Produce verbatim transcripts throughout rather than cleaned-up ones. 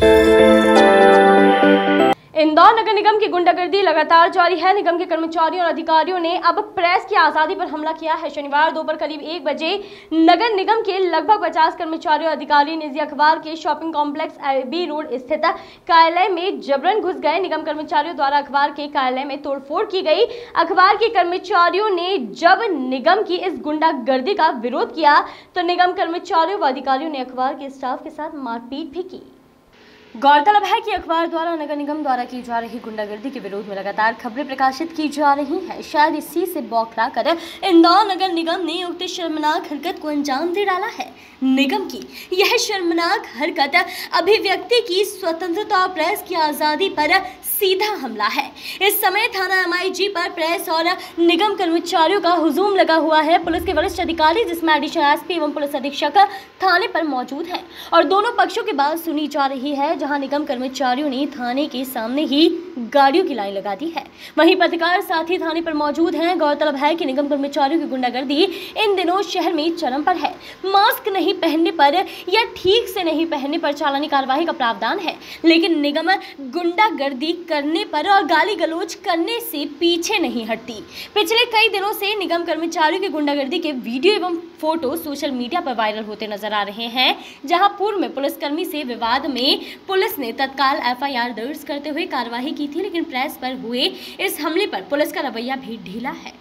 इंदौर नगर निगम की गुंडागर्दी लगातार जारी है। निगम के कर्मचारियों और अधिकारियों ने अब प्रेस की आजादी पर हमला किया है। शनिवार दोपहर करीब एक बजे नगर निगम के लगभग पचास कर्मचारी और अधिकारी निजी अखबार के शॉपिंग कॉम्प्लेक्स एबी रोड स्थित कार्यालय में जबरन घुस गए। निगम कर्मचारियों द्वारा अखबार के कार्यालय में तोड़फोड़ की गई। अखबार के कर्मचारियों ने जब निगम की इस गुंडागर्दी का विरोध किया तो निगम कर्मचारियों व अधिकारियों ने अखबार के स्टाफ के साथ मारपीट भी की। गौरतलब है कि अखबार द्वारा नगर निगम द्वारा की जा रही गुंडागर्दी के विरोध में लगातार खबरें प्रकाशित की जा रही हैं। शायद इसी से बौखलाकर इंदौर नगर निगम ने उक्त शर्मनाक हरकत को अंजाम दे डाला है। निगम की यह शर्मनाक हरकत अभिव्यक्ति की स्वतंत्रता और प्रेस की आज़ादी पर सीधा हमला है। इस समय थाना एम आई जी पर प्रेस और निगम कर्मचारियों का हुजूम लगा हुआ है। पुलिस के वरिष्ठ अधिकारी जिसमें एडिशनल एस पी एवं पुलिस अधीक्षक थाने पर मौजूद हैं और दोनों पक्षों की बात सुनी जा रही है। जहां निगम कर्मचारियों ने थाने के सामने ही गाड़ियों की लाइन लगा दी है, वहीं पत्रकार साथी थाने पर मौजूद हैं। गौरतलब है कि निगम कर्मचारियों की गुंडागर्दी इन दिनों शहर में चरम पर है। मास्क नहीं पहनने पर या ठीक से नहीं पहनने पर चालानी कार्रवाई का प्रावधान है, लेकिन निगम गुंडागर्दी करने पर और गाली गलौज करने से पीछे नहीं हटती। पिछले कई दिनों से निगम कर्मचारियों की गुंडागर्दी के वीडियो एवं फोटो सोशल मीडिया पर वायरल होते नजर आ रहे हैं। जहां पूर्व में पुलिसकर्मी से विवाद में पुलिस ने तत्काल एफ आई आर दर्ज करते हुए कार्रवाई की थी, लेकिन प्रेस पर हुए इस हमले पर पुलिस का रवैया भी ढीला है।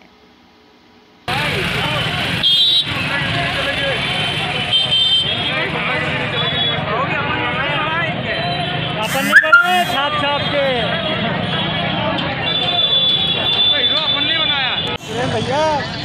छाप छाप के भैया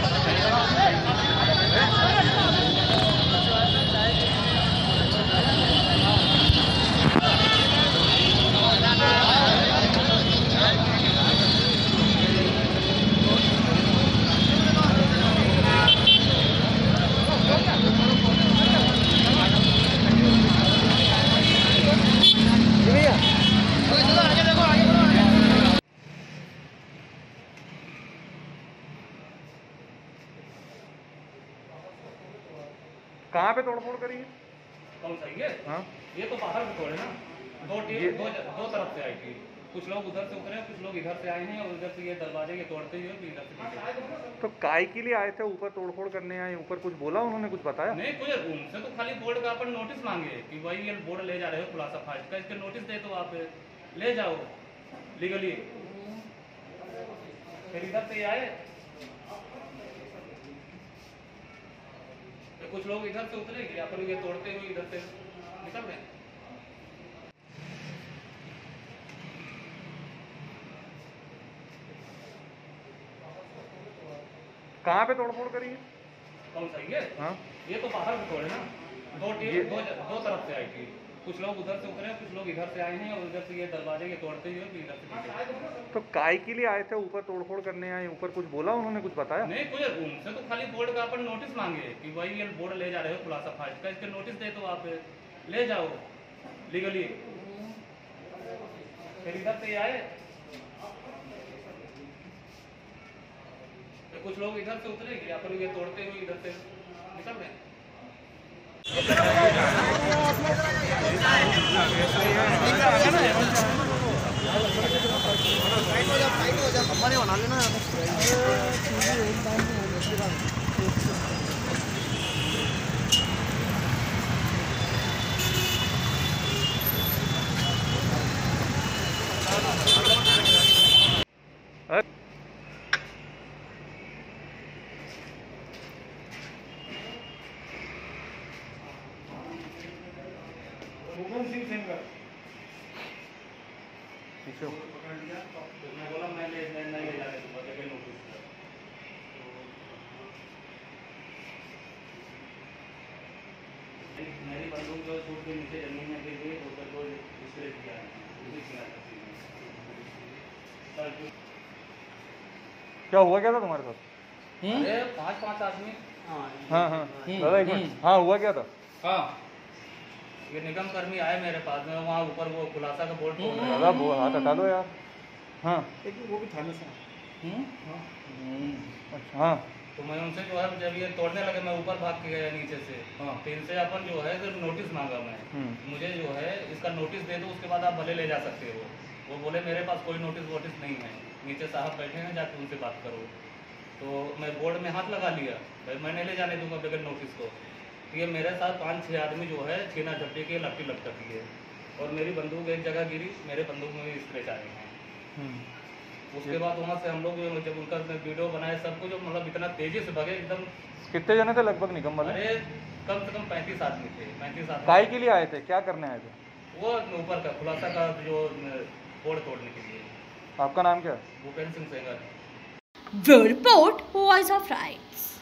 कहाँ पे तोड़फोड़ करी है? कौन सा ये? हाँ? ये तो बाहर से तोड़े ना, दो दो दो तरफ से आई थी। कुछ लोग उधर से उतरे, कुछ लोग इधर से आए हैं और उधर से ये दरवाजे के तोड़ते हुए तो इधर से। तो काय के लिए आए थे? ऊपर तोड़फोड़ करने आए, ऊपर कुछ बोला उन्होंने, कुछ बताया? नहीं, कुछ उनसे तो खाली बोर्ड का अपन नोटिस मांगे कि भाई ये बोर्ड ले जा रहे हो खुलासा फास्ट का, इसके नोटिस दे तो आप ले जाओ लीगली। फिर इधर से आए, कुछ लोग इधर से उतरे या फिर ये तोड़ते हुए इधर से निकल गए। कहाँ पे तोड़फोड़ करी है? कौन सा ये? हाँ? ये तो बाहर से तोड़े ना, दो दो दो तरफ से आई थी। कुछ लोग उधर से उतरे, कुछ लोग इधर से आए हैं और उधर से ये दरवाजे के तोड़ते हुए तो इधर से। तो काय के लिए आए थे? ऊपर तोड़फोड़ करने आए, ऊपर कुछ बोला उन्होंने, कुछ बताया? नहीं, कुछ उनसे तो खाली बोर्ड का अपन नोटिस मांगे कि भाई ये बोर्ड ले जा रहे हो खुलासा फास्ट का, इसके नोटिस दे तो आप ले जाओ लीगली। फिर इधर से आए, कुछ लोग इधर से उतरे या फिर ये तोड़ते हुए इधर से निकल गए। बना लेना बोला मैं ले नहीं ले जाने दूंगा जगह नोटिस। मेरी बंदूक जो छूट के नीचे जमीन में गिर गई उधर को दूसरे किया है। क्या हुआ क्या था तुम्हारे साथ? अरे पांच पांच आदमी। हाँ हाँ दादा एक मिनट, हाँ हुआ क्या था? हाँ, ये निगम कर्मी आए मेरे पास में, वहाँ ऊपर वो खुलासा का बोर्ड तोड़ रहे हैं। दादा वो हाथ हटा दो यार। हाँ वो भी थाने से। अच्छा हाँ तो मैं उनसे जो है जब ये तोड़ने लगे मैं ऊपर भाग के गया नीचे से। हाँ। तो इनसे अपन जो है सिर्फ नोटिस मांगा मैं, हम्म। मुझे जो है इसका नोटिस दे दो, उसके बाद आप भले ले जा सकते हो। वो बोले मेरे पास कोई नोटिस वोटिस नहीं है, नीचे साहब बैठे हैं, जाके उनसे बात करो। तो मैं बोर्ड में हाथ लगा लिया, भाई मैं नहीं ले जाने दूंगा बगैर नोटिस को। तो ये मेरे साथ पाँच छः आदमी जो है छीना झपटी के लट्टी लटकी है, और मेरी बंदूक एक जगह गिरी, मेरे बंदूक में भी स्क्रैच आए हैं। उसके बाद वहाँ से हम लोग जब उनका वीडियो बनाए सब कुछ, मतलब इतना तेजी से भगे एकदम। कितने जने थे लगभग निगम वाले? अरे कम से कम पैंतीस आदमी थे, पैंतीस आदमी। काय के लिए आए थे, क्या करने आए थे? वो ऊपर का खुलासा का जो बोर्ड तोड़ने के लिए। आपका नाम क्या है? Bhupendra Singh Sengar. Bureau report, voice of rights.